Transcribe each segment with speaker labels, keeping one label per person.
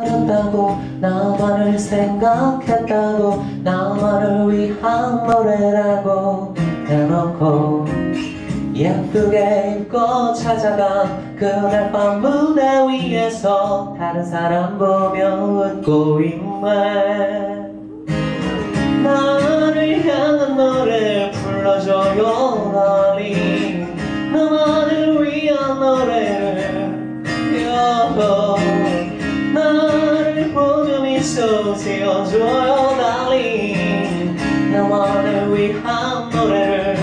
Speaker 1: 다고 나만을 생각했다고 나만을 위한 노래라고 해놓고 예쁘게 입고 찾아간 그날 밤 무대 위에서 다른 사람 보며 웃고 있네. 나를 향한 노래 불러줘요 darling. 나만을 위한 노래를 나를 보며 미소 지어줘요 darling. 나만을 위한 노래를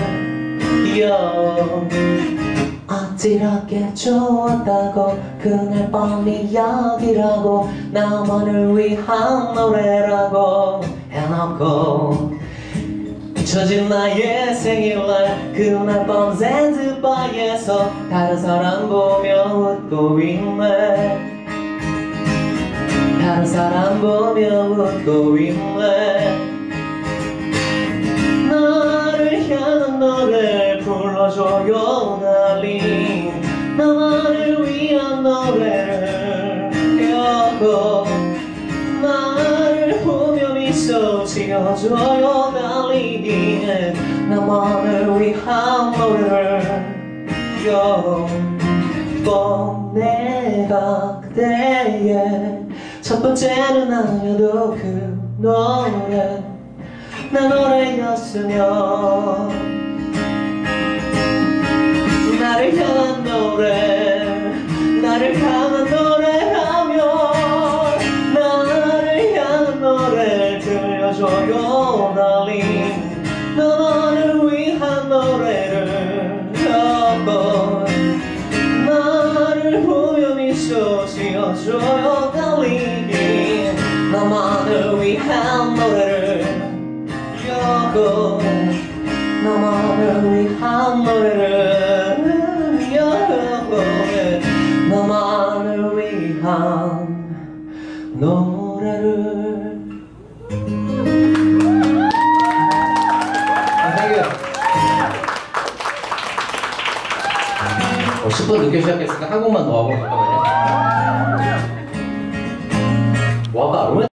Speaker 1: 어찌렇게 좋았다고 그날 밤 이야기라고 나만을 위한 노래라고 해놓고 잊혀진 나의 생일날 그날 밤 샌드바에서 다른 사람 보며 웃고 있네. 다른 사람 보며 웃고 있네. 나를 향한 노래를 불러줘요 darling. 나만을 위한 노래를 나를 보며 미소 지어줘요 darling. 나만을 위한 노래를 내가 그대의 첫 번째는 아니어도 그 노래 내 노래였으면 나를 향한 노래 나를 향한 노래하며 나를 향한 노래를 들려줘요 darling. 너만을 위한 노래를 나를 보며 미소 지어줘요 darling. 너만을 위한 노래를 너만을 위한 노래를 너만을 위한 노래를.
Speaker 2: 땡큐. 10분 늦게 시작했으니까 한 곡만 더 하고 잠깐만요. 와, 나